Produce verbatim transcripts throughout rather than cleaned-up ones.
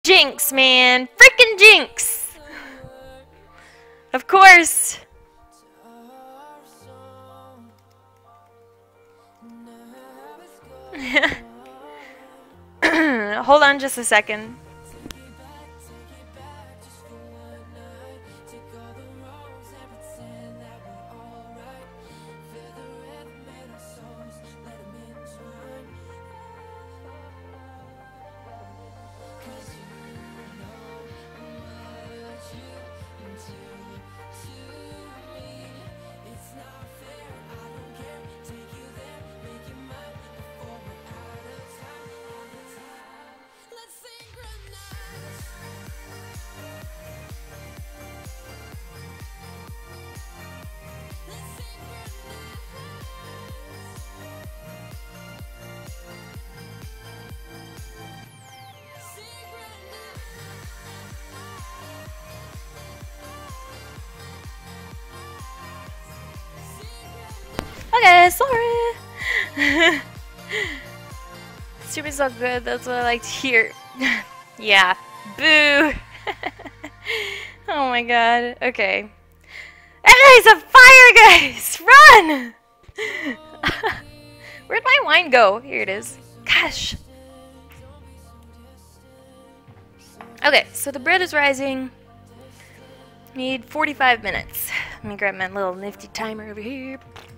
Jinx, man. Freaking Jinx. Of course. Hold on just a second. Okay, sorry. Stupid's so good, that's what I like to hear. Yeah. Boo. Oh my god. Okay. Everything's on fire, guys! Run! Where'd my wine go? Here it is. Gosh. Okay, so the bread is rising. Need forty-five minutes. Let me grab my little nifty timer over here.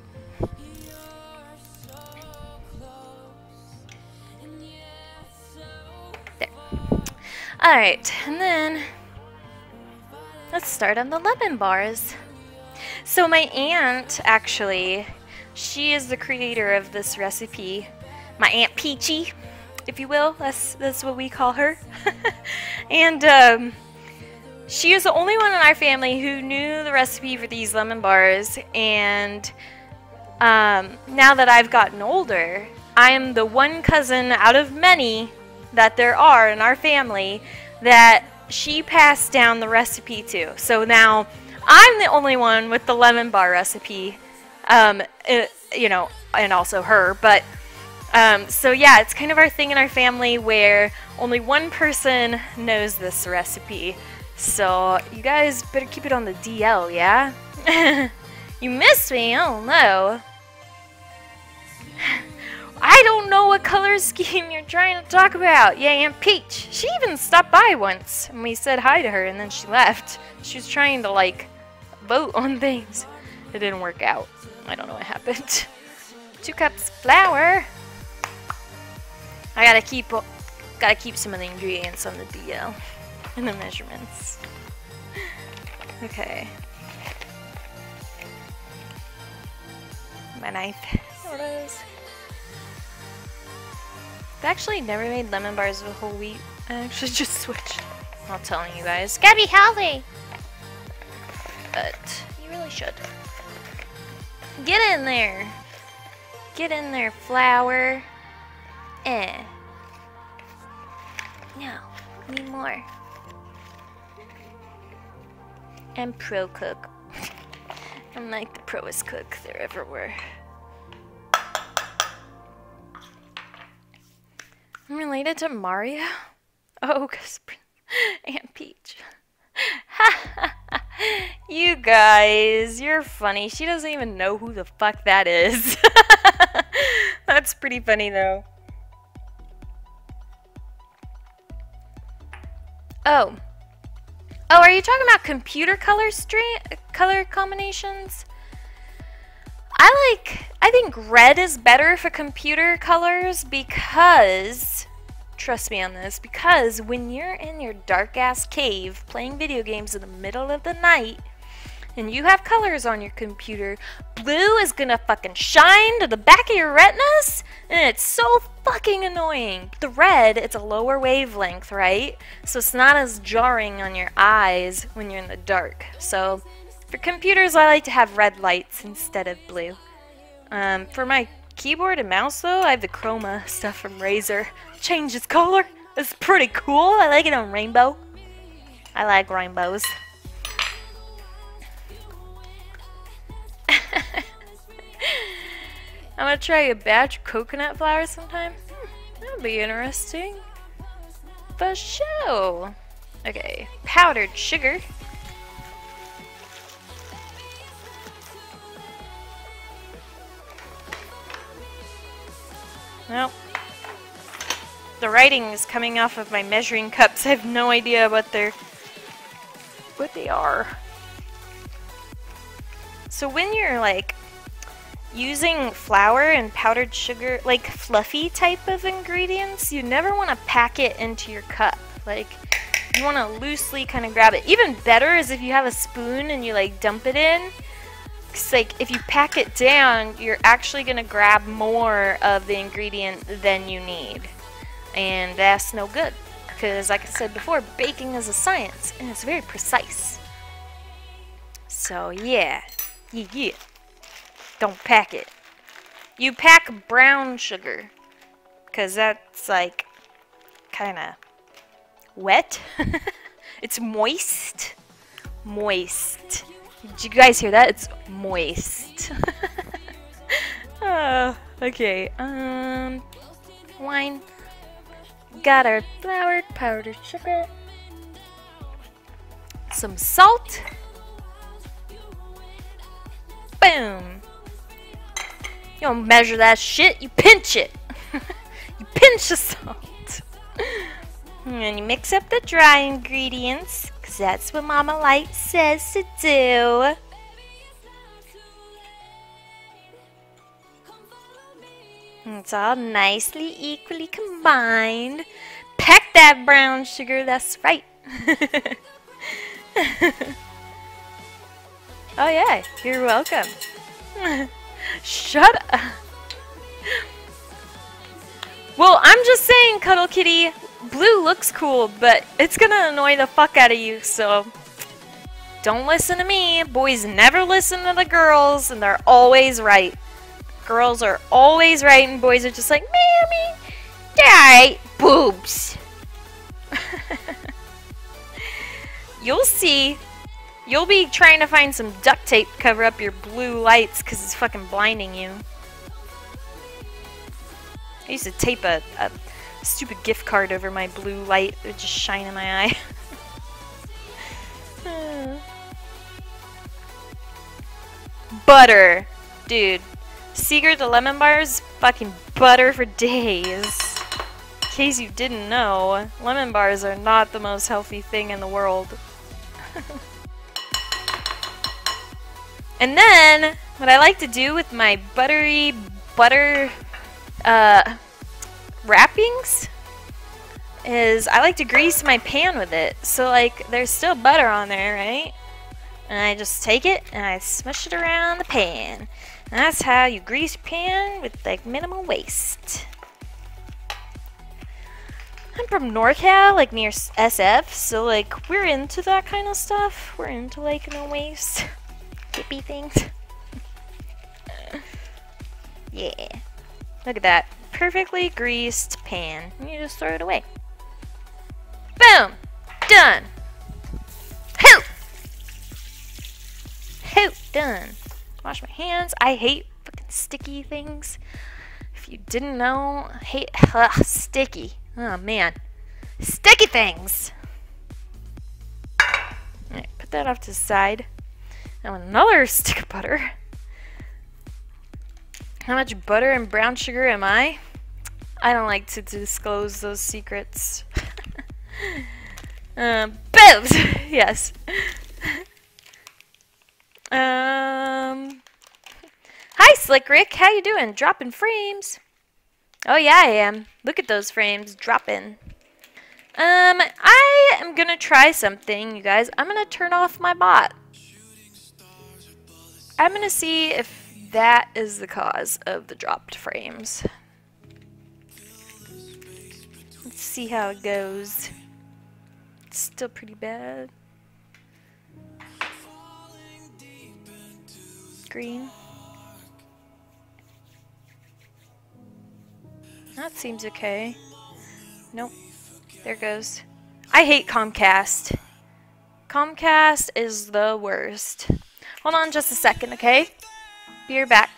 There. Alright, and then let's start on the lemon bars. So my aunt, actually, she is the creator of this recipe. My Aunt Peachy, if you will. That's, that's what we call her. And um, she is the only one in our family who knew the recipe for these lemon bars. And um, now that I've gotten older, I am the one cousin out of many that there are in our family that she passed down the recipe to. So now I'm the only one with the lemon bar recipe, um, it, you know, and also her. But um, so yeah, it's kind of our thing in our family where only one person knows this recipe. So you guys better keep it on the D L, yeah? You missed me? Oh no. I don't know what color scheme you're trying to talk about. Yeah, Aunt Peach. She even stopped by once and we said hi to her and then she left. She was trying to like vote on things. It didn't work out. I don't know what happened. Two cups flour. I gotta keep gotta keep some of the ingredients on the D L and the measurements. Okay. My knife. There it is. I actually never made lemon bars with whole wheat. I actually just switched. I'm not telling you guys. Gotta be healthy! But you really should. Get in there! Get in there, flour. Eh. No. Need more. And pro cook. I'm like the proest cook there ever were. I'm related to Mario? Oh, because Aunt Peach. You guys, you're funny. She doesn't even know who the fuck that is. That's pretty funny though. Oh. Oh, are you talking about computer color stream color combinations? I like, I think red is better for computer colors because, trust me on this, because when you're in your dark ass cave playing video games in the middle of the night and you have colors on your computer, blue is gonna fucking shine to the back of your retinas and it's so fucking annoying. The red, it's a lower wavelength, right? So it's not as jarring on your eyes when you're in the dark. So for computers, I like to have red lights instead of blue. Um, for my keyboard and mouse, though, I have the chroma stuff from Razer. Changes color. It's pretty cool. I like it on rainbow. I like rainbows. I'm gonna try a batch of coconut flour sometime. Hmm, that'd be interesting. for sure. Okay, powdered sugar. Well, the writing is coming off of my measuring cups. I have no idea what they're what they are. So when you're like using flour and powdered sugar, like fluffy type of ingredients, you never want to pack it into your cup. Like, you want to loosely kind of grab it. Even better is if you have a spoon and you like dump it in. Cause like if you pack it down, you're actually gonna grab more of the ingredient than you need, and that's no good. Because like I said before, baking is a science and it's very precise. So yeah, yeah, yeah. Don't pack it. You pack brown sugar, cause that's like kind of wet. It's moist, moist. Did you guys hear that? It's moist. Oh, okay. Um, wine. Got our flour, powdered sugar, some salt. Boom. You don't measure that shit. You pinch it. You pinch the salt. And you mix up the dry ingredients, because that's what Mama Light says to do. And it's all nicely, equally combined. Pack that brown sugar, that's right. Oh yeah, you're welcome. Shut up. Well, I'm just saying, Cuddle Kitty, blue looks cool, but it's gonna annoy the fuck out of you, so don't listen to me. Boys never listen to the girls, and they're always right. Girls are always right, and boys are just like, Mammy, die, boobs. You'll see. You'll be trying to find some duct tape to cover up your blue lights because it's fucking blinding you. I used to tape a, a stupid gift card over my blue light. It would just shine in my eye. Butter. Dude. Secret to lemon bars? Fucking butter for days. In case you didn't know, lemon bars are not the most healthy thing in the world. And then, what I like to do with my buttery butter uh, wrappings is I like to grease my pan with it. So like, there's still butter on there, right? And I just take it and I smush it around the pan. And that's how you grease your pan with like minimal waste. I'm from NorCal, like near S F, so like we're into that kind of stuff. We're into like no waste, hippie things. Yeah, look at that, perfectly greased pan. And you just throw it away. Boom, done. Hoo, hoo, done. Wash my hands. I hate fucking sticky things. If you didn't know, I hate ugh, sticky. Oh man, sticky things. Alright, put that off to the side. Now another stick of butter. How much butter and brown sugar am I? I don't like to disclose those secrets. um, boobs. Yes. um. Hi, Slick Rick. How you doing? Dropping frames. Oh yeah, I am. Look at those frames dropping. Um, I am gonna try something, you guys. I'm gonna turn off my bot. I'm gonna see if that is the cause of the dropped frames. Let's see how it goes. It's still pretty bad. Green. That seems okay. Nope. There goes. I hate Comcast. Comcast is the worst. Hold on just a second, okay? Be right back.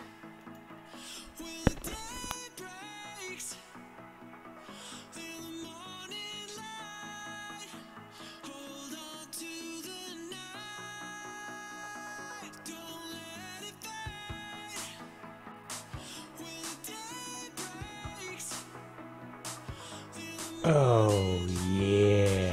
Oh, yeah.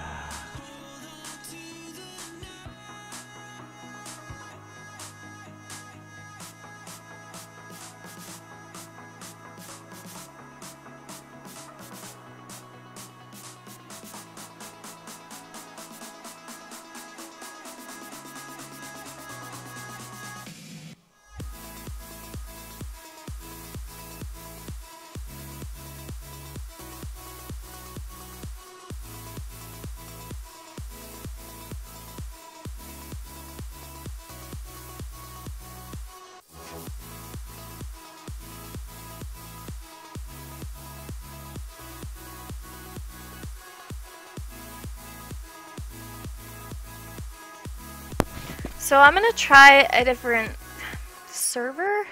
So I'm gonna try a different server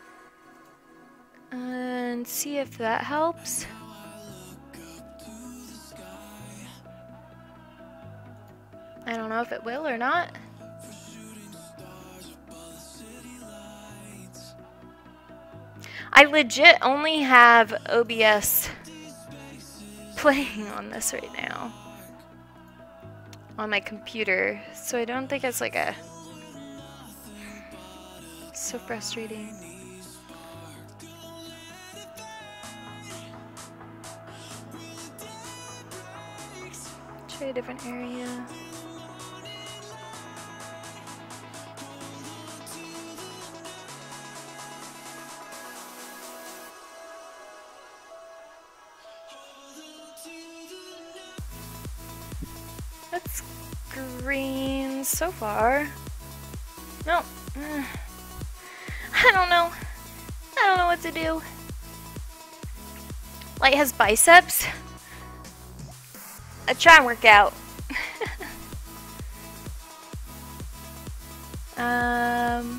and see if that helps. I don't know if it will or not. I legit only have O B S playing on this right now on my computer, so I don't think it's like a so frustrating. Try a different area. That's green so far. No. Uh, I don't know. I don't know what to do. Light has biceps. I try and work out. um.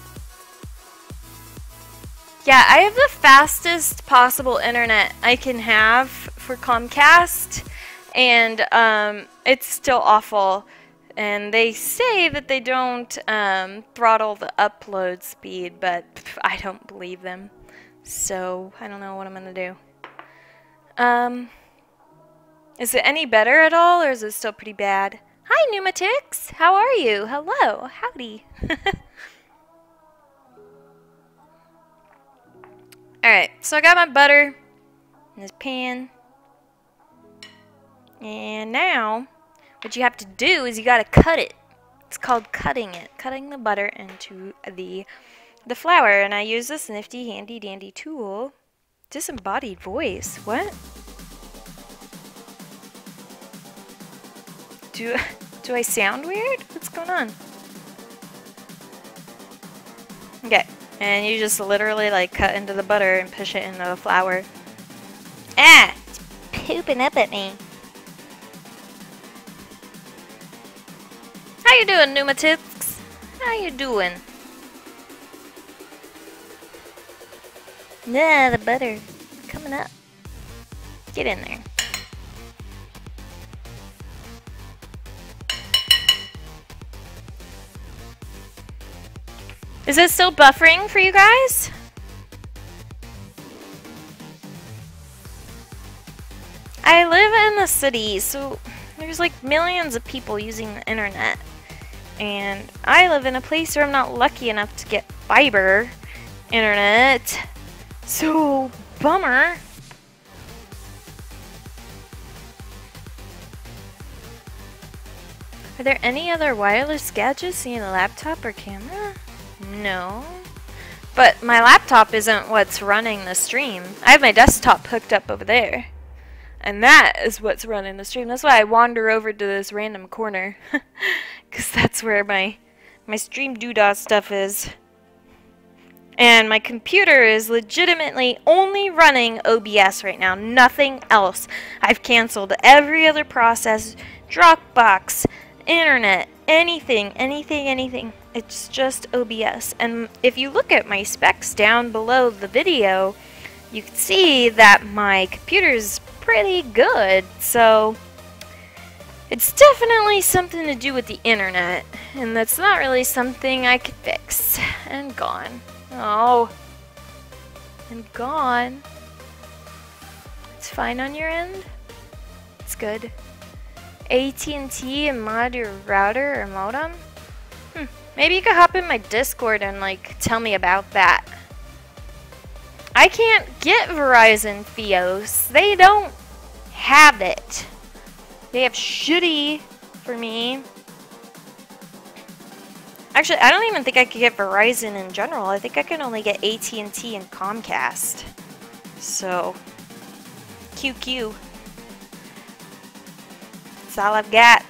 Yeah, I have the fastest possible internet I can have for Comcast, and um, it's still awful. And they say that they don't um, throttle the upload speed, but pff, I don't believe them. So I don't know what I'm gonna do. Um, is it any better at all, or is it still pretty bad? Hi, Pneumatics. How are you? Hello. Howdy. Alright, so I got my butter in this pan. And now, what you have to do is you gotta cut it. It's called cutting it. Cutting the butter into the the flour. And I use this nifty, handy, dandy tool. Disembodied voice. What? Do, do I sound weird? What's going on? Okay. And you just literally like cut into the butter and push it into the flour. Ah! It's pooping up at me. How you doing, Pneumatics? How you doing? Nah, the butter. Coming up. Get in there. Is it still buffering for you guys? I live in the city, so there's like millions of people using the internet. And I live in a place where I'm not lucky enough to get fiber internet. So, bummer. Are there any other wireless gadgets in a laptop or camera? No. But my laptop isn't what's running the stream. I have my desktop hooked up over there. And that is what's running the stream. That's why I wander over to this random corner. Because that's where my, my stream doodah stuff is. And my computer is legitimately only running O B S right now. Nothing else. I've canceled every other process. Dropbox. Internet. Anything. Anything. Anything. It's just O B S. And if you look at my specs down below the video, you can see that my computer is pretty good. So it's definitely something to do with the internet. And that's not really something I could fix. And gone. Oh. And gone. It's fine on your end? good. A T and T and mod your router or modem? Hmm. Maybe you could hop in my Discord and like tell me about that. I can't get Verizon Fios. They don't have it. They have shitty for me. Actually, I don't even think I could get Verizon in general. I think I can only get A T and T and Comcast. So, Q Q. That's all I've got.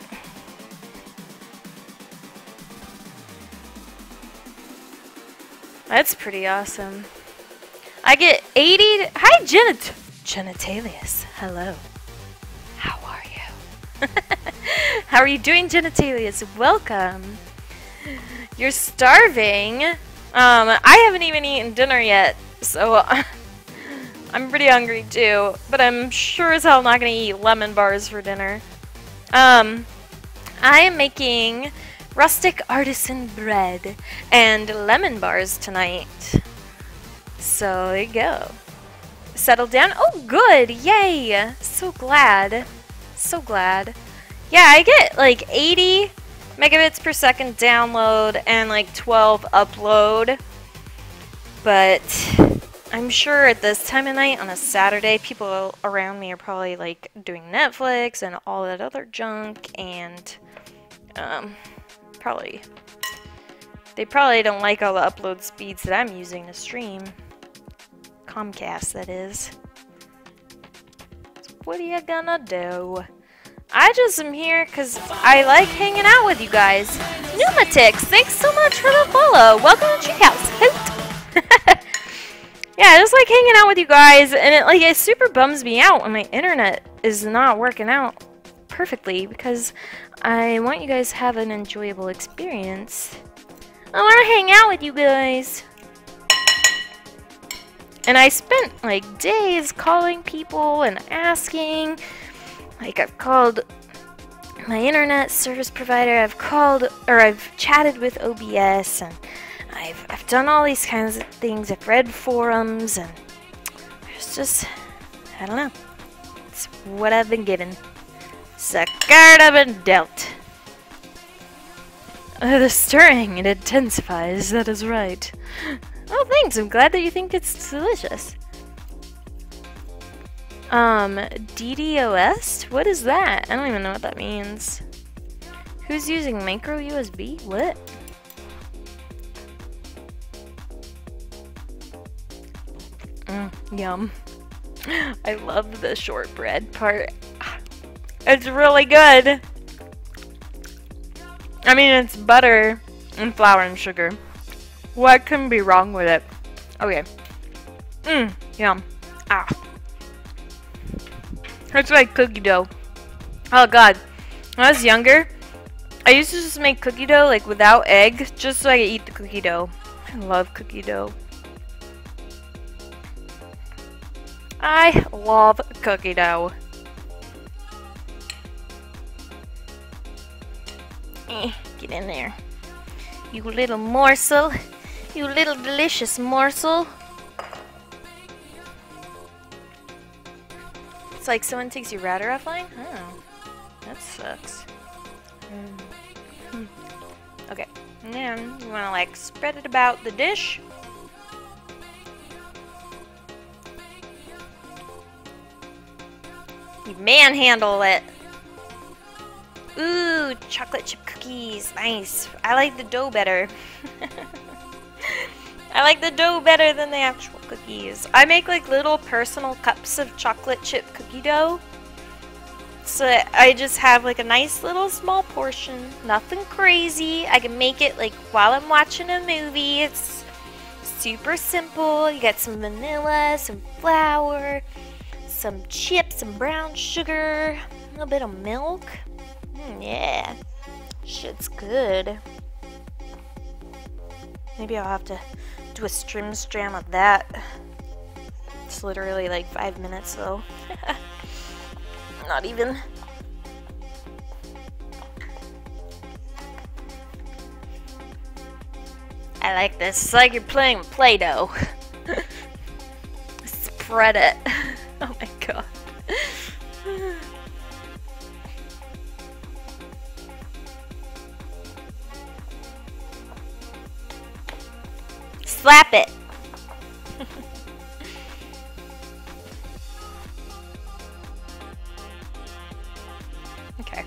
That's pretty awesome. I get eighty. Hi, Genit Genitalius. Hello. How are you? How are you doing, Genitalius? Welcome. You're starving. Um, I haven't even eaten dinner yet, so I'm pretty hungry too. But I'm sure as hell not gonna eat lemon bars for dinner. Um, I am making rustic artisan bread and lemon bars tonight. So there you go. Settle down. Oh, good. Yay. So glad. So glad. Yeah, I get like eighty megabits per second download and like twelve upload. But I'm sure at this time of night on a Saturday, people around me are probably like doing Netflix and all that other junk, and um, probably they probably don't like all the upload speeds that I'm using to stream. Comcast, that is. So what are you gonna do? I just am here because I like hanging out with you guys. Pneumatics, thanks so much for the follow. Welcome to Treehouse. Hoot. Yeah, I just like hanging out with you guys, and it like it super bums me out when my internet is not working out perfectly because I want you guys to have an enjoyable experience. I want to hang out with you guys. And I spent like days calling people and asking. Like I've called my internet service provider, I've called or I've chatted with O B S, and I've I've done all these kinds of things. I've read forums, and it's just I don't know. It's what I've been given. It's a card I've been dealt. Uh, the stirring, it intensifies. That is right. Oh, thanks. I'm glad that you think it's delicious. Um, DDoS? What is that? I don't even know what that means. Who's using micro U S B? What? Mm, yum. I love the shortbread part. It's really good. I mean, it's butter and flour and sugar. What can be wrong with it? Okay. Mmm, yum. Ah. It's like cookie dough. Oh god. When I was younger, I used to just make cookie dough like without egg, just so I could eat the cookie dough. I love cookie dough. I love cookie dough. Eh, get in there. You little morsel. You little delicious morsel. It's like someone takes your router offline? Oh, that sucks. Mm. Hmm. Okay, and then you want to like spread it about the dish. You manhandle it. Ooh, chocolate chip cookies. Nice. I like the dough better. I like the dough better than the actual cookies. I make like little personal cups of chocolate chip cookie dough. So I just have like a nice little small portion. Nothing crazy. I can make it like while I'm watching a movie. It's super simple. You got some vanilla, some flour, some chips, some brown sugar, a little bit of milk. Mm, yeah, shit's good. Maybe I'll have to do a stream stram of that. It's literally like five minutes though. Not even. I like this. It's like you're playing with Play-Doh. Spread it. Oh my god. slap it. Okay.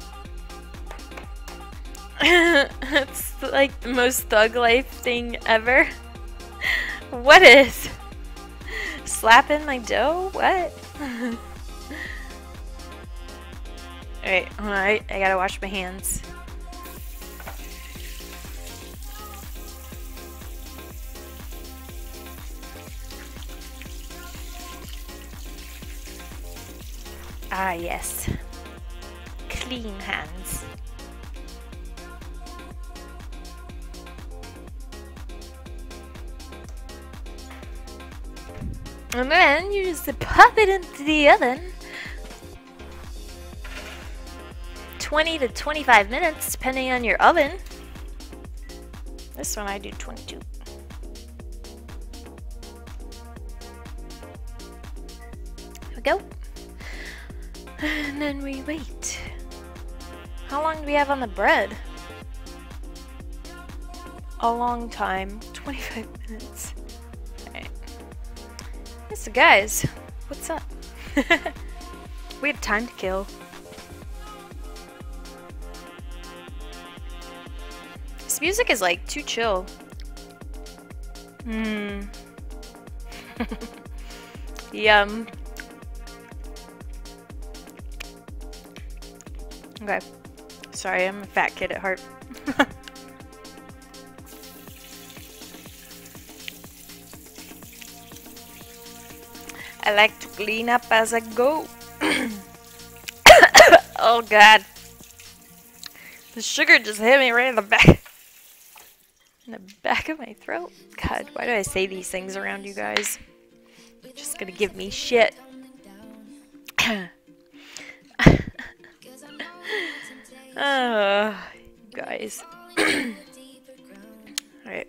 It's like the most thug life thing ever. What is? Slapping my dough? What? Alright, hold on, I, I gotta wash my hands. Ah, yes. Clean hands. And then you just pop it into the oven. twenty to twenty-five minutes, depending on your oven. This one I do twenty-two. There we go. And then we wait. How long do we have on the bread? A long time. twenty-five minutes. Alright. So guys, what's up? We have time to kill. This music is like too chill. Mmm. Yum. Okay. Sorry, I'm a fat kid at heart. I like to clean up as I go. Oh god. The sugar just hit me right in the back. In the back of my throat. God, why do I say these things around you guys? You're just gonna give me shit. Oh, you guys. Alright.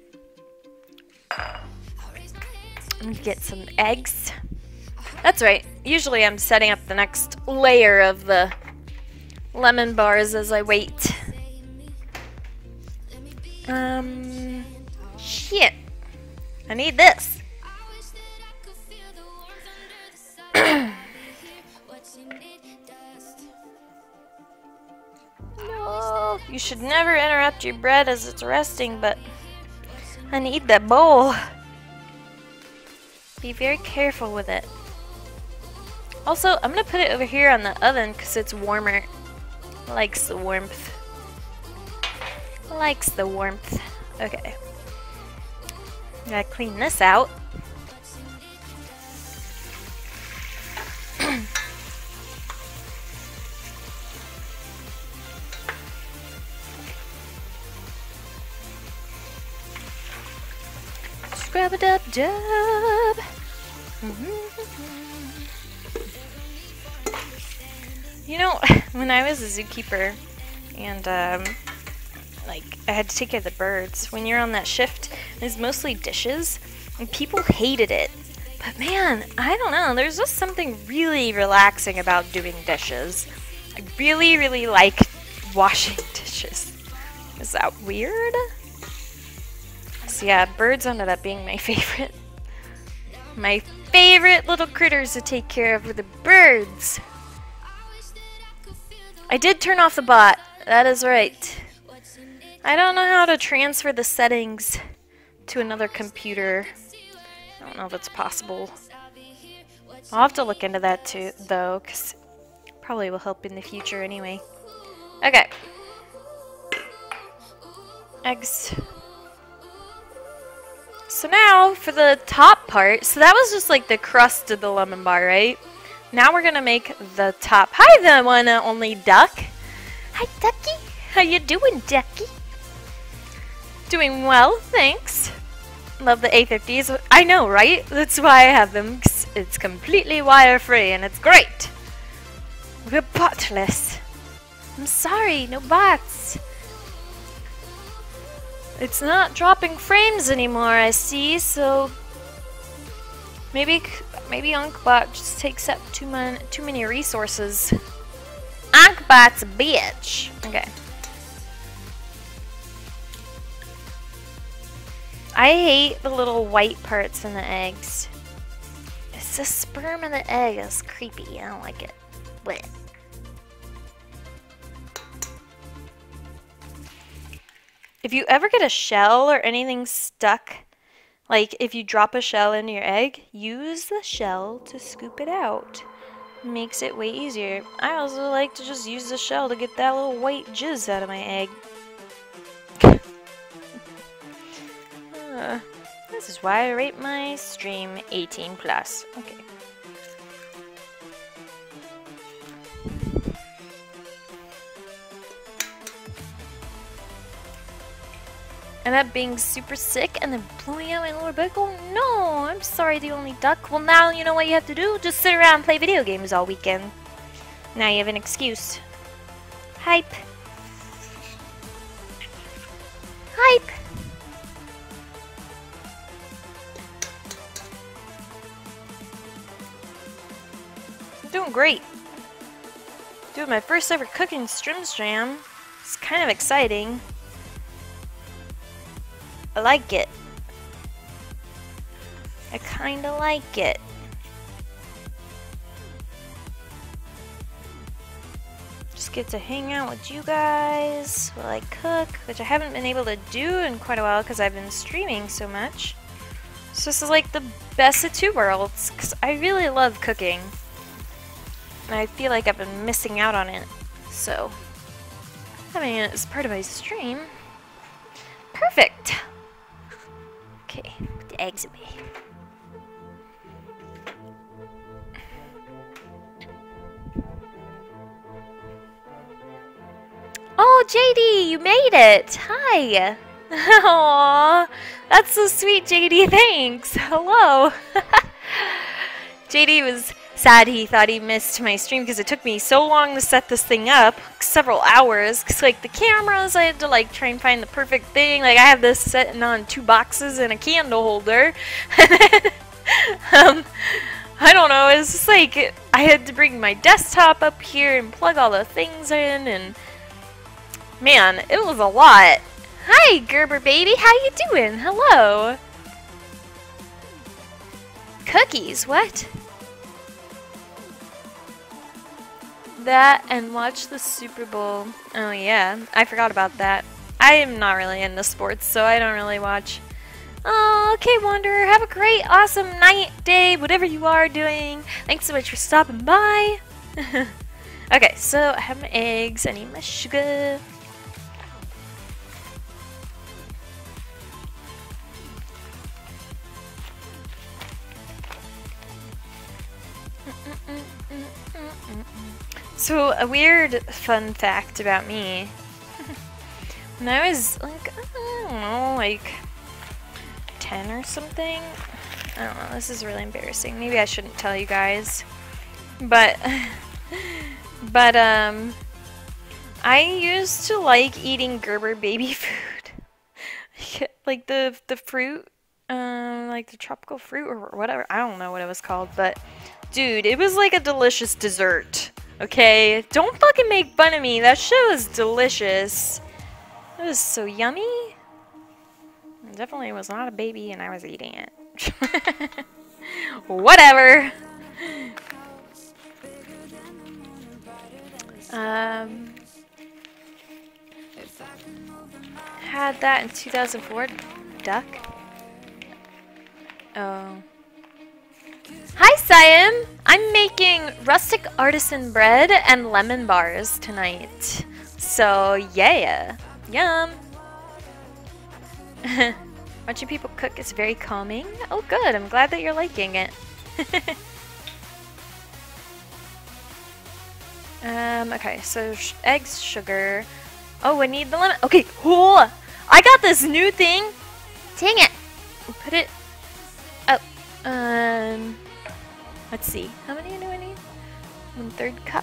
I'm gonna get some eggs. That's right. Usually I'm setting up the next layer of the lemon bars as I wait. Um, shit. I need this. No, you should never interrupt your bread as it's resting, but I need that bowl. Be very careful with it. Also, I'm gonna put it over here on the oven because it's warmer. Likes the warmth. Likes the warmth. Okay. Gotta clean this out. Scrub a dub dub. You know, when I was a zookeeper and um, like I had to take care of the birds, when you're on that shift, it's mostly dishes, and people hated it. But man, I don't know, there's just something really relaxing about doing dishes. I really, really like washing dishes. Is that weird? So yeah, birds ended up being my favorite. My favorite little critters to take care of were the birds. I did turn off the bot. That is right. I don't know how to transfer the settings to another computer. I don't know if it's possible. I'll have to look into that too, though, because it probably will help in the future anyway. Okay. Eggs. So now for the top part. So that was just like the crust of the lemon bar, right? Now we're gonna make the top. Hi, the one and only duck. Hi, Ducky. How you doing, Ducky? Doing well, thanks. Love the A fifties. I know, right? That's why I have them. It's completely wire-free and it's great. We're botless. I'm sorry, no bots. It's not dropping frames anymore, I see, so maybe maybe Ankbot just takes up too man too many resources. Ankbot's a bitch. Okay. I hate the little white parts in the eggs. It's the sperm in the egg. It's creepy. I don't like it. Blech. If you ever get a shell or anything stuck, like if you drop a shell into your egg, use the shell to scoop it out. Makes it way easier. I also like to just use the shell to get that little white jizz out of my egg. uh, this is why I rate my stream eighteen plus. Okay. And that being super sick and then blowing out my lower back. Oh no, I'm sorry, the only duck. Well, now you know what you have to do. Just sit around and play video games all weekend. Now you have an excuse. Hype. Hype. I'm doing great. Doing my first ever cooking stream jam. It's kind of exciting. I like it. I kinda like it. Just get to hang out with you guys while I cook, which I haven't been able to do in quite a while because I've been streaming so much. So this is like the best of two worlds, because I really love cooking. And I feel like I've been missing out on it. So, having it as part of my stream, perfect! Okay, put the eggs away. Oh, J D, you made it! Hi! Aww, that's so sweet, J D, thanks! Hello! J D was sad he thought he missed my stream because it took me so long to set this thing up, like several hours, because like the cameras, I had to like try and find the perfect thing. Like I have this sitting on two boxes and a candle holder, and then, um, I don't know, it's just like I had to bring my desktop up here and plug all the things in, and man, it was a lot. Hi, Gerber baby, how you doing? Hello. Cookies, what? That and watch the Super Bowl. Oh yeah, I forgot about that. I am not really into sports, so I don't really watch. Oh, okay, Wanderer. Have a great, awesome night, day, whatever you are doing. Thanks so much for stopping by. Okay, so I have my eggs. I need my sugar. So, a weird fun fact about me. When I was, like, I don't know, like, ten or something. I don't know, this is really embarrassing. Maybe I shouldn't tell you guys. But, but, um, I used to like eating Gerber baby food. Like, the, the fruit, um, like the tropical fruit or whatever. I don't know what it was called, but, dude, it was like a delicious dessert. Okay, don't fucking make fun of me. That shit was delicious. It was so yummy. It definitely was not a baby and I was eating it. Whatever. Um, had that in two thousand four. Duck. Oh. Hi, Siam! I'm making rustic artisan bread and lemon bars tonight. So, yeah. Yum! Watching people cook is very calming. Oh, good. I'm glad that you're liking it. um, okay, so sh eggs, sugar. Oh, I need the lemon. Okay, oh, I got this new thing. Dang it. Put it... Oh. Um, let's see. How many do I need? One third cup.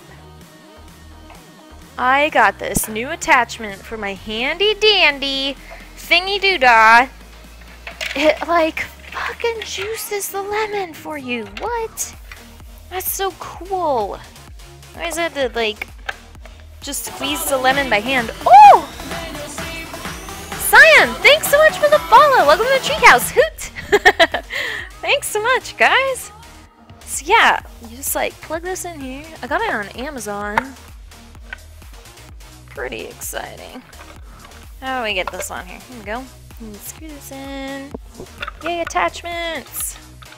I got this new attachment for my handy dandy thingy doodah. It like fucking juices the lemon for you. What? That's so cool. I always had to like just squeeze the lemon by hand. Oh! Dan, thanks so much for the follow. Welcome to the treehouse. Hoot! Thanks so much, guys. So yeah, you just like plug this in here. I got it on Amazon. Pretty exciting. How do we get this on here? Here we go. Screw this in. Yay, attachments!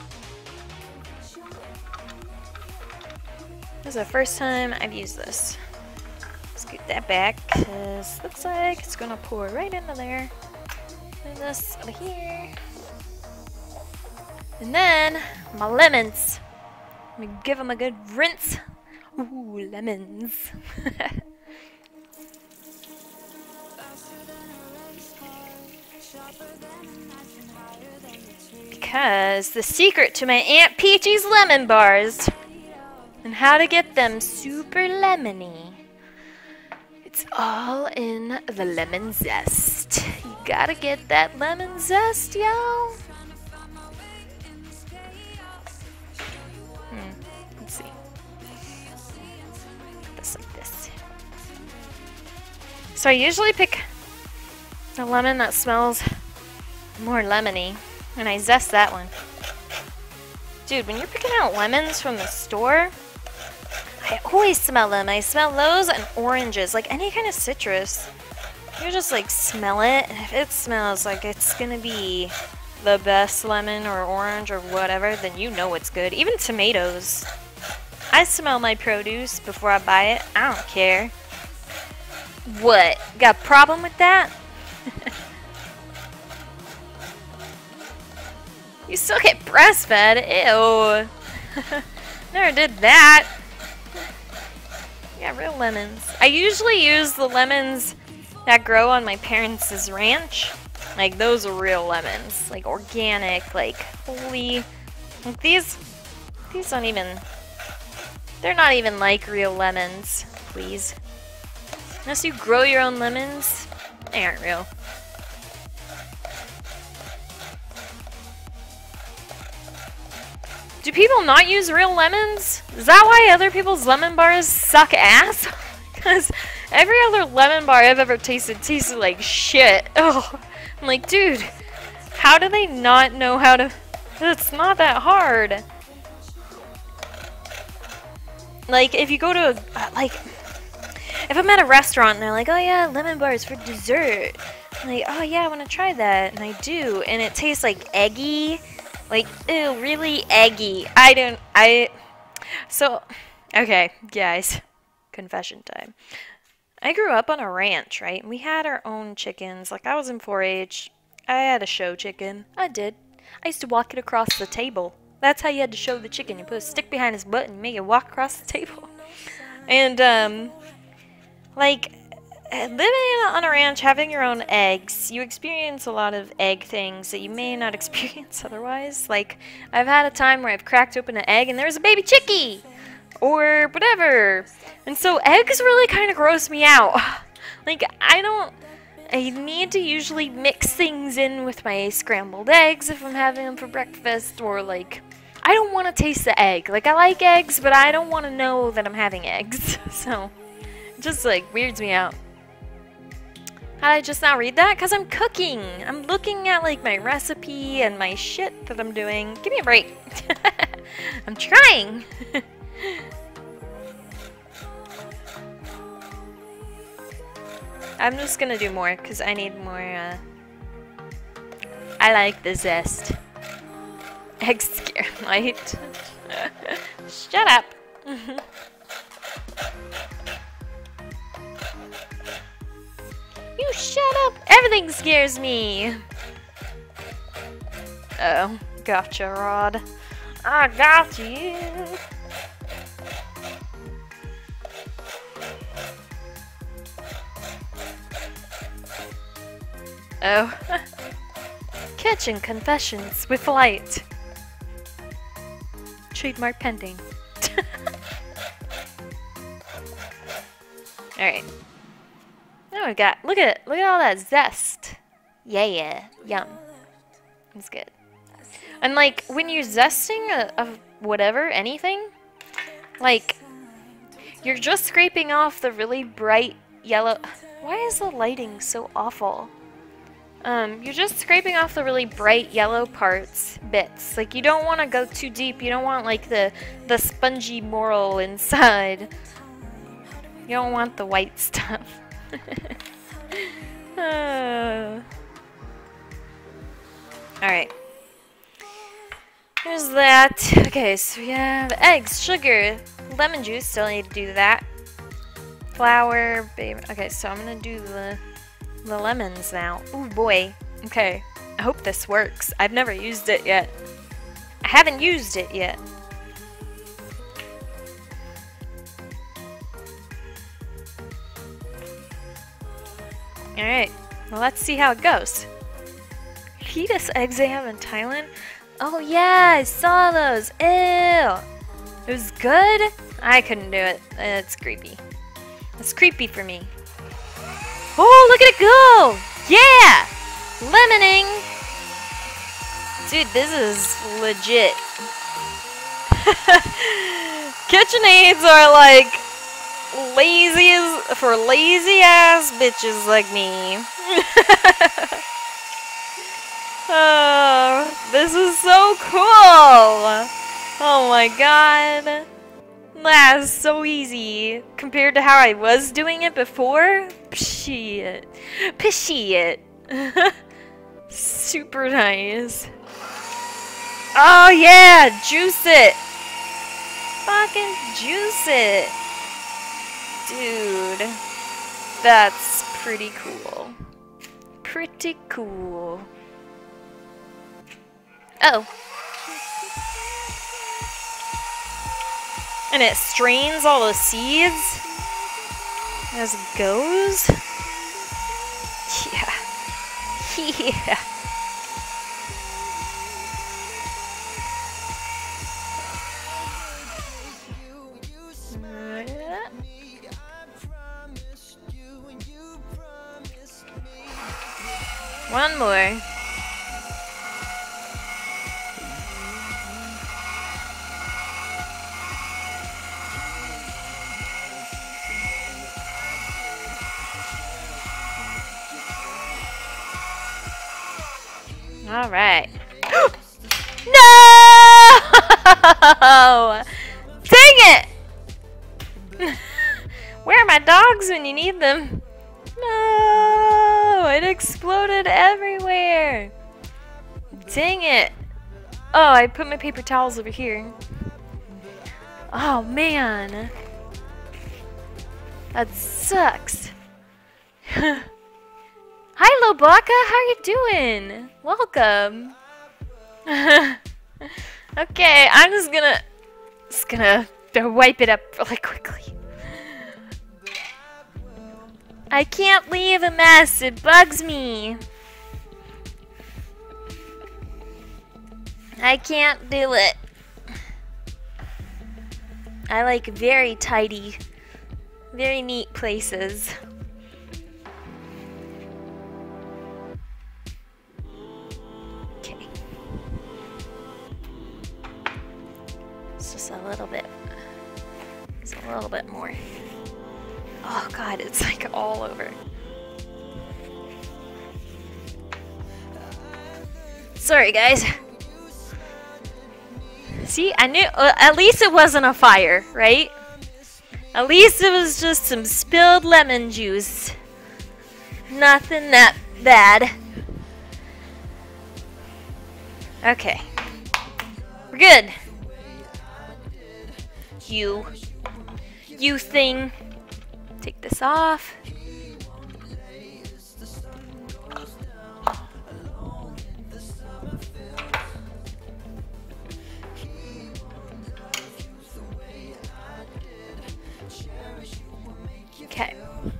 This is the first time I've used this. Scoot that back, because looks like it's gonna pour right into there. And this over here. And then, my lemons. Let me give them a good rinse. Ooh, lemons. Because the secret to my Aunt Peachy's lemon bars and how to get them super lemony, it's all in the lemon zest. You gotta get that lemon zest, y'all. Hmm, let's see. Put this like this. So I usually pick a lemon that smells more lemony, and I zest that one. Dude, when you're picking out lemons from the store, I always smell them. I smell those and oranges, like any kind of citrus. You just like smell it, and if it smells like it's gonna be the best lemon or orange or whatever, then you know it's good. Even tomatoes. I smell my produce before I buy it. I don't care. What? Got a problem with that? You still get breastfed? Ew. Never did that. Yeah, real lemons. I usually use the lemons that grow on my parents' ranch. Like, those are real lemons. Like, organic, like, holy... Like, these... These don't even... They're not even like real lemons, please. Unless you grow your own lemons, they aren't real. Do people not use real lemons? Is that why other people's lemon bars suck ass? Because every other lemon bar I've ever tasted tasted like shit. Oh, I'm like, dude, how do they not know how to... It's not that hard. Like, if you go to, a, like, if I'm at a restaurant and they're like, oh yeah, lemon bars for dessert. I'm like, oh yeah, I want to try that. And I do. And it tastes like eggy. Like, ew, really eggy. I don't, I, so, okay, guys, confession time. I grew up on a ranch, right? We had our own chickens. Like, I was in four H. I had a show chicken. I did. I used to walk it across the table. That's how you had to show the chicken. You put a stick behind his butt and make it walk across the table. And, um, like, living on a ranch, having your own eggs, you experience a lot of egg things that you may not experience otherwise. Like, I've had a time where I've cracked open an egg and there's a baby chickie! Or whatever. And so eggs really kind of gross me out. Like, I don't... I need to usually mix things in with my scrambled eggs if I'm having them for breakfast, or like... I don't want to taste the egg. Like, I like eggs, but I don't want to know that I'm having eggs. So, it just like weirds me out. How did I just now read that? Because I'm cooking. I'm looking at like my recipe and my shit that I'm doing. Give me a break. I'm trying. I'm just gonna do more because I need more. Uh... I like the zest. Egg scare light. Shut up. You shut up! Everything scares me! Oh, gotcha, Rod. I got you! Oh. Kitchen confessions with light. Trademark pending. Alright. Now we got, look at look at all that zest. Yeah, yeah, yum. It's good. And like, when you're zesting a, a whatever, anything, like, you're just scraping off the really bright yellow. Why is the lighting so awful? Um, you're just scraping off the really bright yellow parts, bits. Like, you don't want to go too deep. You don't want, like, the, the spongy moral inside. You don't want the white stuff. uh. Alright. There's that. Okay, so we have eggs, sugar, lemon juice. Still need to do that. Flour, baby. Okay, so I'm gonna do the the lemons now. Oh boy. Okay. I hope this works. I've never used it yet. I haven't used it yet. Alright. Well, let's see how it goes. Fetus eggs they have in Thailand? Oh yeah, I saw those. Ew. It was good? I couldn't do it. It's creepy. It's creepy for me. Oh, look at it go! Yeah! Lemoning! Dude, this is legit. KitchenAids are like lazy as, for lazy ass bitches like me. Oh, this is so cool! Oh my god. That's so easy compared to how I was doing it before. Pshit. Pshit. Super nice. Oh yeah, juice it. Fucking juice it. Dude. That's pretty cool. Pretty cool. Oh. And it strains all the seeds as it goes. Yeah. Yeah. One more. All right. No! Dang it! Where are my dogs when you need them? No! It exploded everywhere. Dang it. Oh, I put my paper towels over here. Oh, man. That sucks. Hi, Lobaka. How you doing? Welcome. Okay, I'm just gonna, just gonna wipe it up really quickly. I can't leave a mess. It bugs me. I can't do it. I like very tidy, very neat places. Okay. It's just a little bit. It's a little bit more. Oh god, it's like all over. Sorry, guys. See, I knew, uh, at least it wasn't a fire, right? At least it was just some spilled lemon juice. Nothing that bad. Okay. We're good. You. You thing. Take this off. Okay.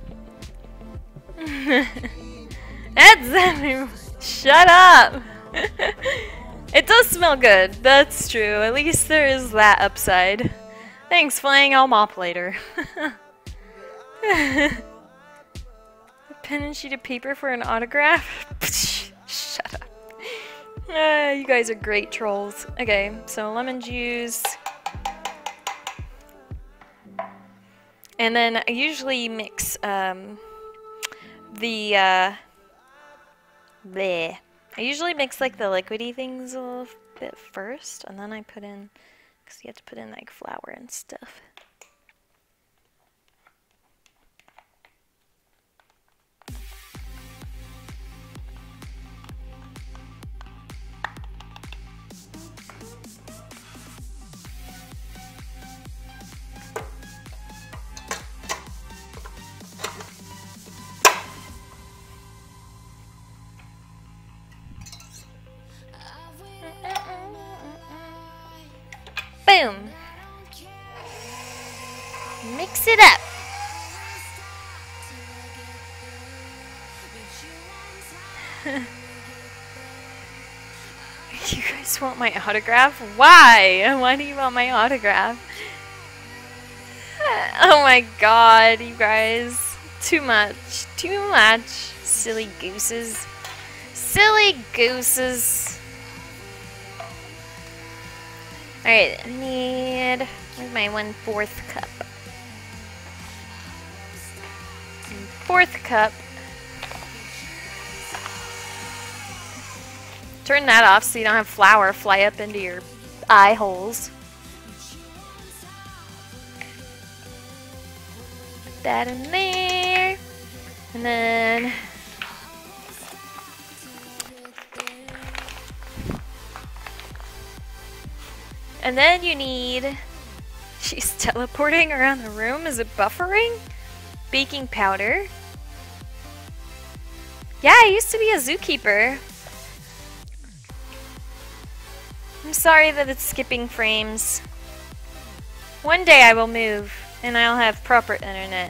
That's shut up. It does smell good. That's true. At least there is that upside. Thanks, Flang. I'll mop later. A pen and sheet of paper for an autograph? Shut up. Uh, you guys are great trolls. Okay, so lemon juice. And then I usually mix um, the uh, Bleh. I usually mix like the liquidy things a little bit first, and then I put in, because you have to put in like flour and stuff. Boom! Mix it up! You guys want my autograph? Why? Why do you want my autograph? Oh my god, you guys. Too much. Too much. Silly gooses. Silly gooses. Alright, I need... Where's my one-fourth cup? Fourth cup. Turn that off so you don't have flour fly up into your eye holes. Put that in there. And then... And then you need... She's teleporting around the room. Is it buffering? Baking powder. Yeah, I used to be a zookeeper. I'm sorry that it's skipping frames. One day I will move, and I'll have proper internet.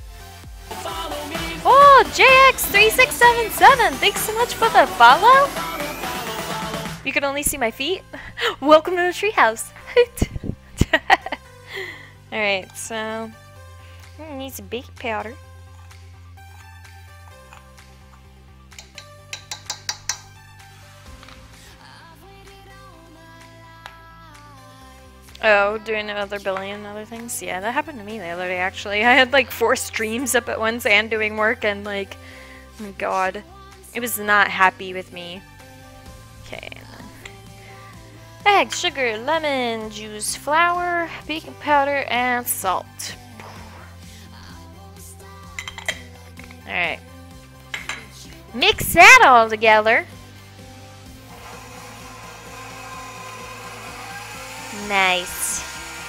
Oh, J X three six seven seven! Thanks so much for the follow! You can only see my feet? Welcome to the treehouse! Alright, so... I need some baking powder. Oh, doing another billion other things? Yeah, that happened to me the other day, actually. I had like four streams up at once and doing work, and like, oh my god. It was not happy with me. Okay, and then... Egg, sugar, lemon, juice, flour, baking powder, and salt. Alright. Mix that all together. Nice.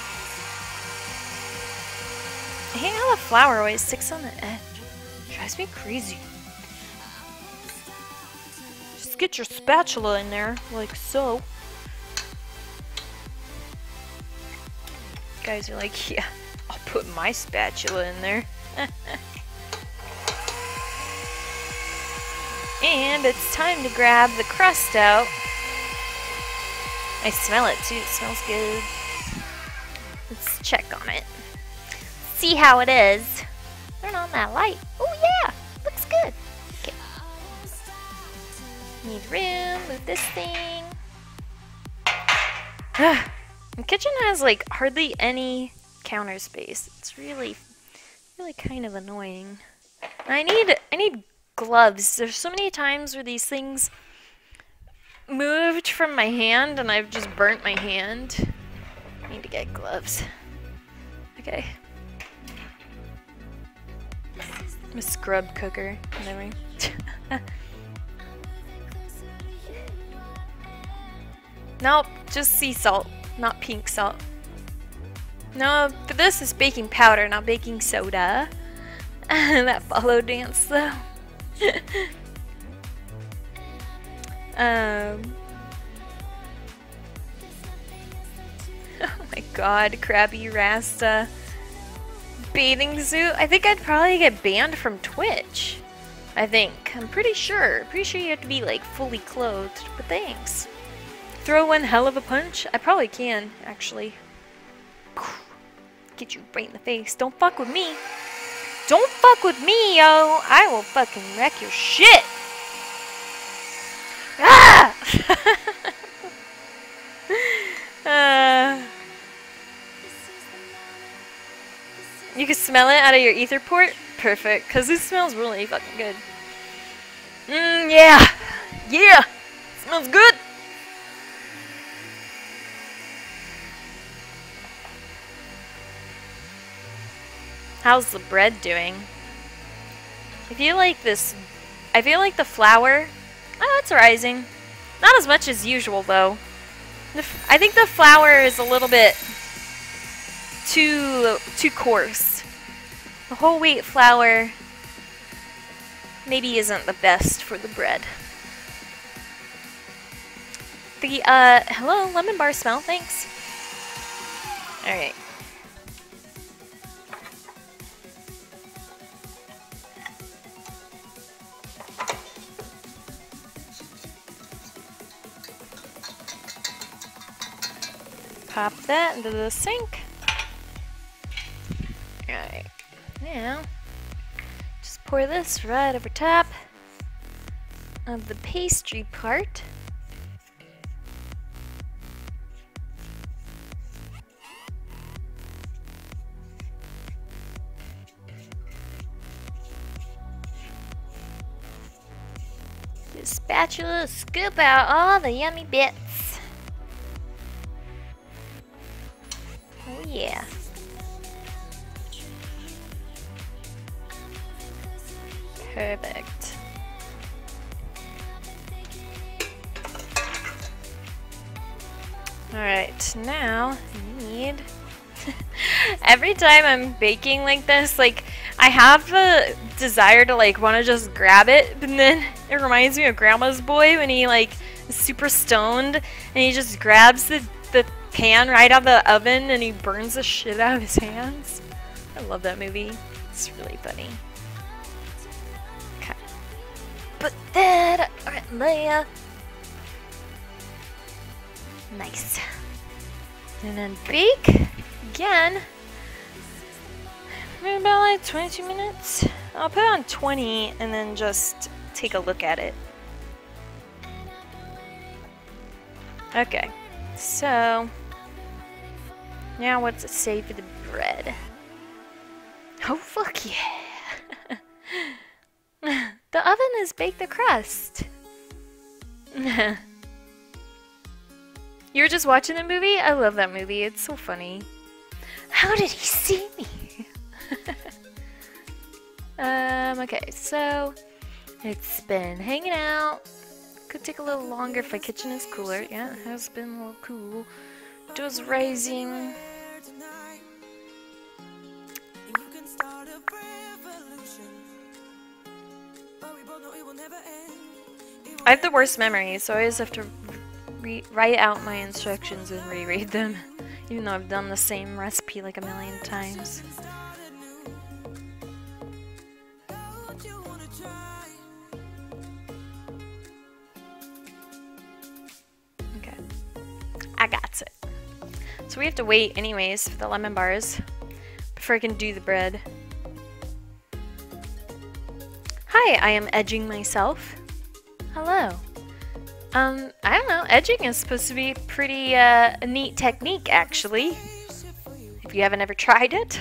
I hate how the flour always sticks on the edge. It drives me crazy. Just get your spatula in there, like so. Guys are like, yeah, I'll put my spatula in there. And it's time to grab the crust out. I smell it too, it smells good. Let's check on it. See how it is. Turn on that light. Oh yeah, looks good. Okay. Need room, move this thing. The kitchen has like hardly any counter space. It's really, really kind of annoying. I need, I need gloves. There's so many times where these things moved from my hand and I've just burnt my hand. I need to get gloves. Okay. I'm a scrub cooker. Never. Nope, just sea salt, not pink salt. No, but this is baking powder, not baking soda. That follow dance though. um. Oh my god, Krabby Rasta. Bathing suit? I think I'd probably get banned from Twitch. I think. I'm pretty sure. Pretty sure you have to be like fully clothed, but thanks. Throw one hell of a punch? I probably can, actually. Get you right in the face. Don't fuck with me. Don't fuck with me, yo! I will fucking wreck your shit! Ah! uh, you can smell it out of your ether port? Perfect, because it smells really fucking good. Mmm, yeah! Yeah! Smells good! How's the bread doing? I feel like this... I feel like the flour... Oh, it's rising. Not as much as usual, though. The f I think the flour is a little bit too too coarse. The whole wheat flour maybe isn't the best for the bread. The, uh, hello, lemon bar smell, thanks. Alright. Pop that into the sink. Alright, now just pour this right over top of the pastry part. Use a spatula to scoop out all the yummy bits. Oh yeah. Perfect. Alright, now I need... Every time I'm baking like this, like, I have the desire to, like, want to just grab it, but then it reminds me of Grandma's Boy when he, like, is super stoned, and he just grabs the, the pan right out of the oven, and he burns the shit out of his hands. I love that movie. It's really funny. Okay. Put that right there. Nice. And then bake again. Maybe about like twenty-two minutes. I'll put it on twenty and then just take a look at it. Okay, so now what's it say for the bread? Oh fuck yeah! The oven has baked the crust. You were just watching the movie? I love that movie. It's so funny. How did he see me? um, okay, so it's been hanging out. Could take a little longer if my kitchen is cooler. Yeah, it has been a little cool. Dough's rising. I have the worst memory, so I always have to re write out my instructions and reread them, even though I've done the same recipe like a million times. Okay, I got it. So we have to wait anyways for the lemon bars before I can do the bread. Hi, I am edging myself. Hello. Um, I don't know, edging is supposed to be pretty, uh, a neat technique, actually. If you haven't ever tried it.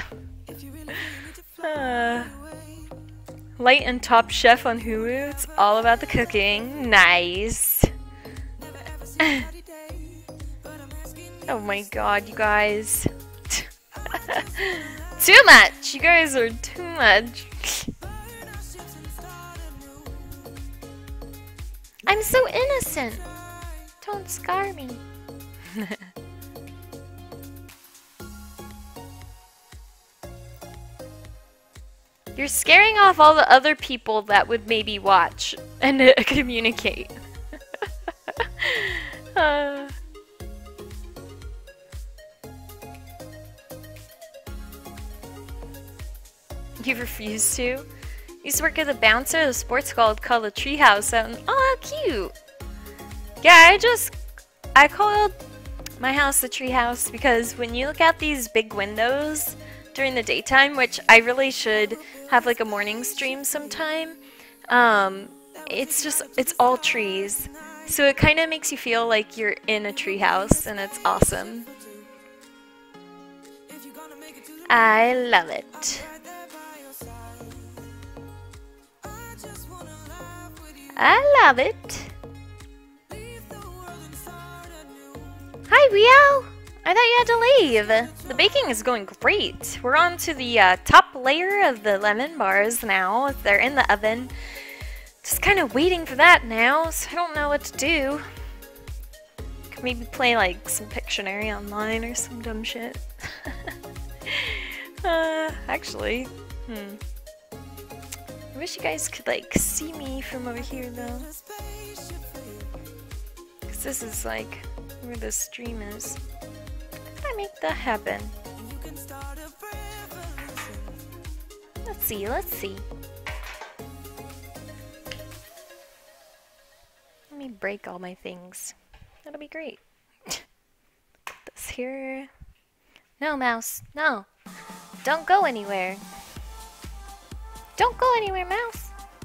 uh, Light and Top Chef on Hulu, it's all about the cooking. Nice. Oh my god, you guys. Too much! You guys are too much. I'm so innocent. Don't scar me. You're scaring off all the other people that would maybe watch and uh, communicate. uh. You refuse to? Used to work as a bouncer at a sports club called the Treehouse out in, oh, how cute! Yeah, I just, I called my house the Treehouse because when you look out these big windows during the daytime, which I really should have like a morning stream sometime, um, it's just, it's all trees. So it kind of makes you feel like you're in a treehouse, and it's awesome. I love it. I love it. Rio! I thought you had to leave. The baking is going great. We're on to the uh, top layer of the lemon bars now. They're in the oven. Just kind of waiting for that now, so I don't know what to do. Could maybe play like some Pictionary online or some dumb shit. uh, actually, hmm. I wish you guys could like see me from over here though. Cause this is like where the stream is. How can I make that happen? Let's see, let's see. Let me break all my things. That'll be great. Put this here. No, mouse. No. Don't go anywhere. Don't go anywhere, mouse.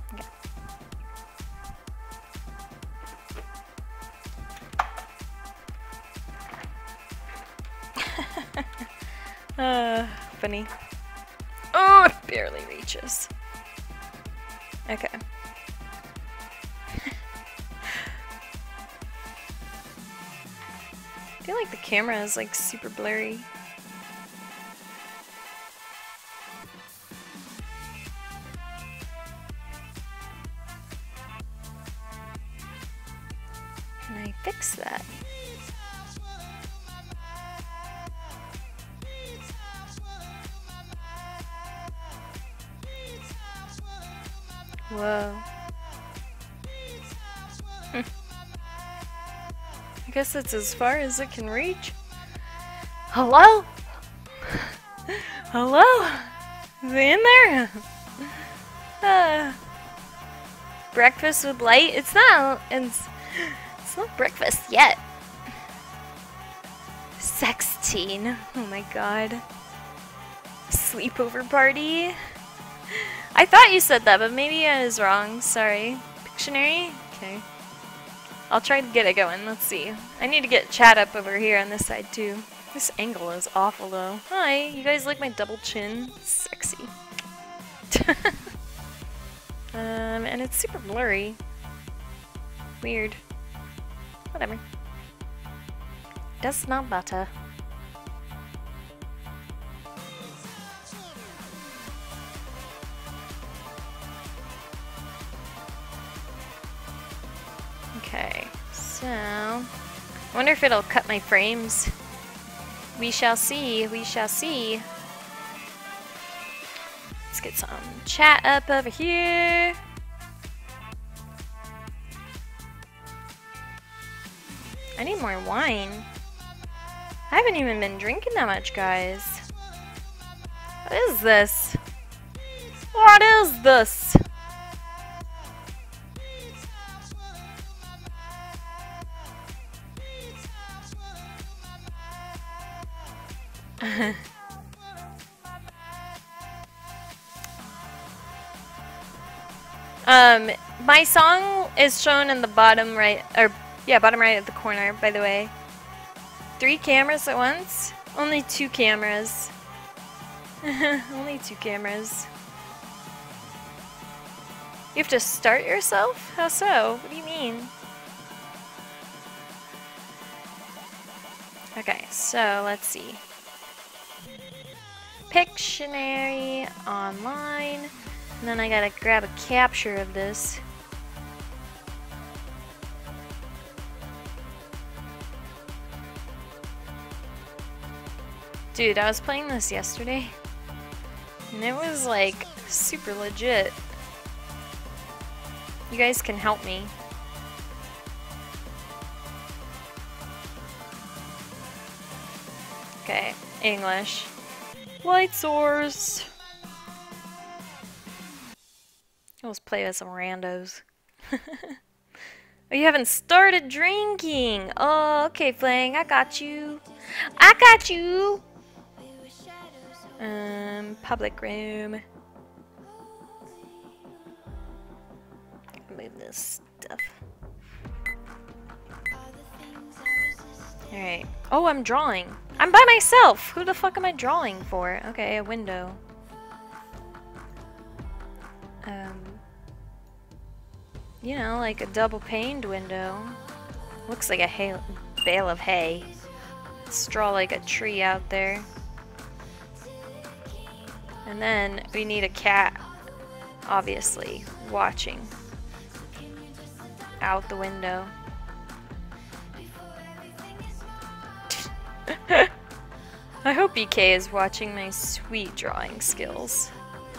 Okay. uh, funny. Oh, it barely reaches. Okay. I feel like the camera is like super blurry. Can I fix that? Whoa. I guess it's as far as it can reach. Hello? Hello? Is he in there? Uh, breakfast with light? It's not. It's, it's not breakfast yet. Sexteen. Oh my god. Sleepover party? I thought you said that, but maybe I was wrong. Sorry. Pictionary? Okay. I'll try to get it going. Let's see. I need to get chat up over here on this side too. This angle is awful though. Hi, you guys like my double chin? Sexy. um, and it's super blurry. Weird. Whatever. Does not matter. Okay, so I wonder if it'll cut my frames. We shall see, we shall see. Let's get some chat up over here. I need more wine. I haven't even been drinking that much, guys. What is this? What is this? um, my song is shown in the bottom right, or yeah, bottom right of the corner, by the way. Three cameras at once? Only two cameras. Only two cameras. You have to start yourself? How so? What do you mean? Okay, so let's see. Pictionary online, and then I gotta grab a capture of this. Dude, I was playing this yesterday, and it was like super legit. You guys can help me. Okay, English. Light source. Let's play with some randos. Oh, you haven't started drinking. Oh, okay, Flang, I got you. I got you. Um, public room. Move this stuff. Alright. Oh, I'm drawing. I'm by myself! Who the fuck am I drawing for? Okay, a window. Um, you know, like a double paned window. Looks like a hay bale of hay. Let's draw like a tree out there. And then we need a cat, obviously, watching out the window. I hope B K is watching my sweet drawing skills.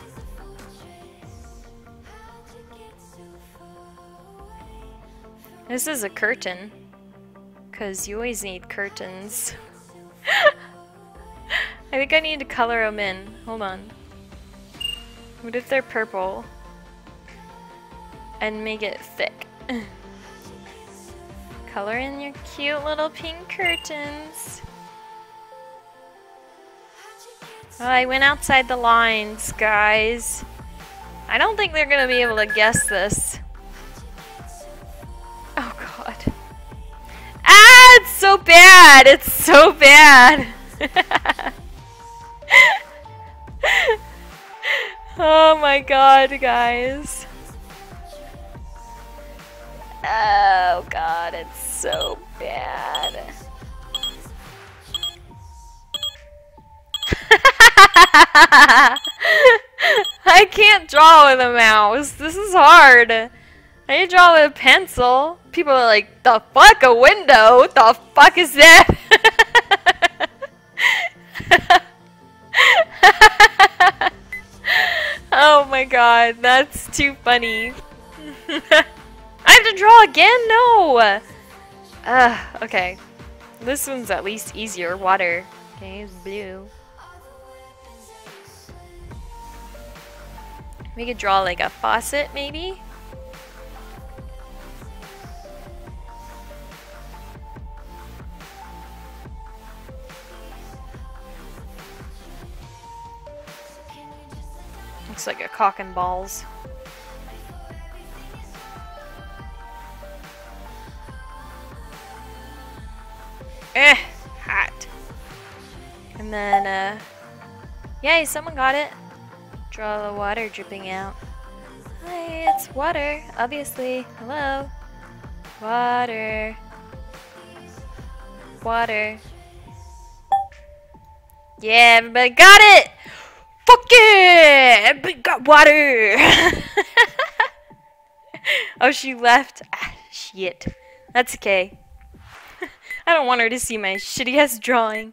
This is a curtain, because you always need curtains. I think I need to color them in. Hold on. What if they're purple? And make it thick. Color in your cute little pink curtains. Oh, I went outside the lines, guys. I don't think they're gonna be able to guess this. Oh god. Ah, it's so bad! It's so bad! Oh my god, guys. Oh god, it's so bad. I can't draw with a mouse. This is hard. I need to draw with a pencil. People are like, the fuck, a window? What the fuck is that? Oh my god, that's too funny. I have to draw again? No! Uh, okay. This one's at least easier. Water. Okay, it's blue. We could draw like a faucet, maybe? Looks like a cock and balls. Eh, hot. And then, uh, yay, someone got it. Draw the water dripping out. Hi, it's water, obviously. Hello. Water. Water. Yeah, everybody got it! Fuck yeah! Everybody got water! Oh, she left. Ah, shit. That's okay. I don't want her to see my shitty ass drawing.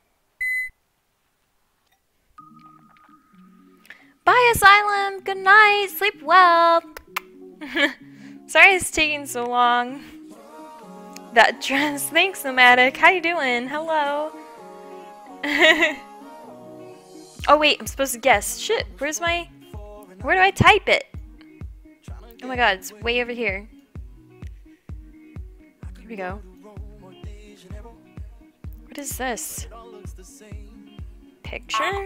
Bye, Asylum! Good night! Sleep well! Sorry it's taking so long. That dress. Thanks, Nomadic. How you doing? Hello. Oh wait, I'm supposed to guess. Shit, where's my... Where do I type it? Oh my god, it's way over here. Here we go. What is this? Picture?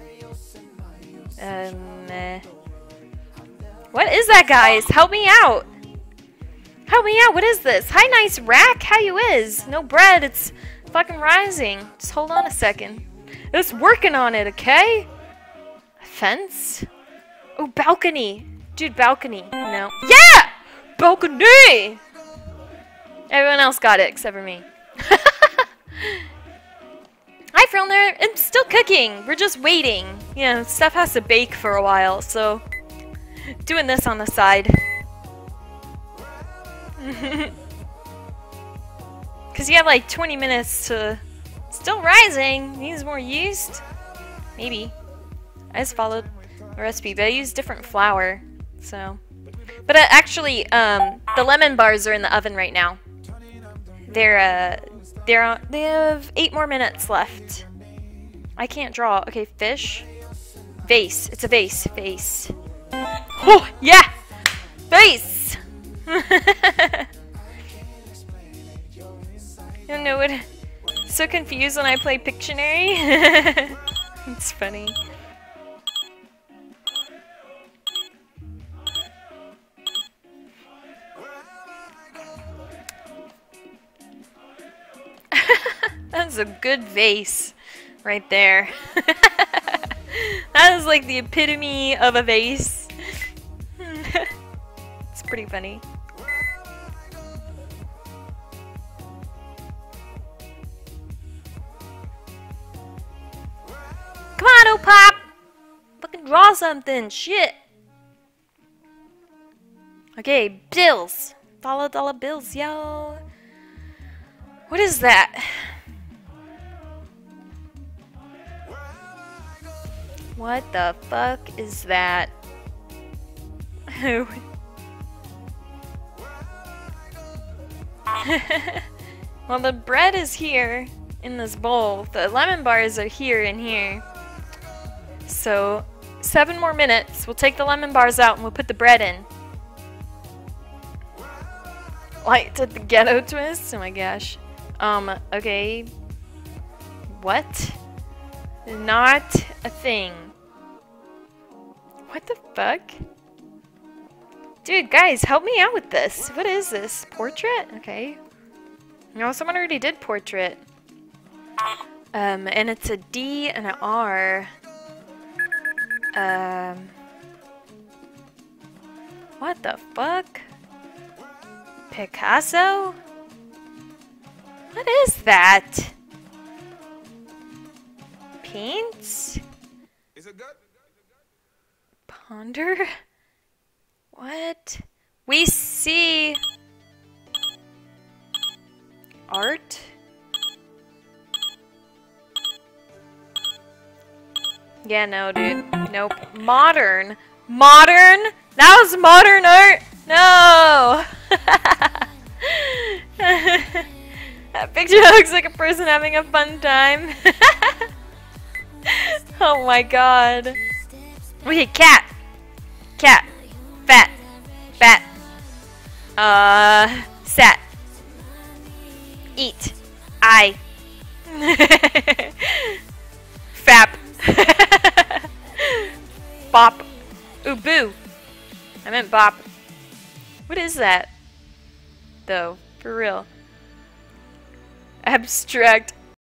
Um, uh, what is that, guys? Help me out! Help me out, what is this? Hi, nice rack, how you is? No bread, it's fucking rising. Just hold on a second. It's working on it, okay? Fence? Oh, balcony. Dude, balcony. No. Yeah! Balcony! Everyone else got it except for me. Hi, Frillner. I'm still cooking. We're just waiting. You know, stuff has to bake for a while, so... Doing this on the side. Because you have like twenty minutes to... Still rising. Needs more yeast. Maybe. I just followed the recipe, but I used different flour, so. But uh, actually, um, the lemon bars are in the oven right now. They're uh, they're on, they have eight more minutes left. I can't draw. Okay, fish. Vase. It's a vase. Vase. Oh yeah, vase. I don't know what. So confused when I play Pictionary. It's funny. That's a good vase right there. That is like the epitome of a vase. It's pretty funny. draw something. Shit. Okay, bills. Dollar dollar bills, yo. What is that? What the fuck is that? Well, the bread is here in this bowl. The lemon bars are here and here. So, seven more minutes. We'll take the lemon bars out and we'll put the bread in. Light to the ghetto twist? Oh my gosh. Um, okay. What? Not a thing. What the fuck? Dude, guys, help me out with this. What is this? Portrait? Okay. No, someone already did portrait. Um, and it's a D and an R. Um. What the fuck? Picasso? What is that? Paints? Is it good? Ponder? What? We see art? Yeah, no, dude. Nope. Modern. Modern? That was modern art? No! That picture looks like a person having a fun time. Oh my god. Wait, cat. Cat. Fat. Fat. Uh, sat. Eat. I. Fap. Bop. Ooh, boo. I meant bop. What is that? Though, for real. Abstract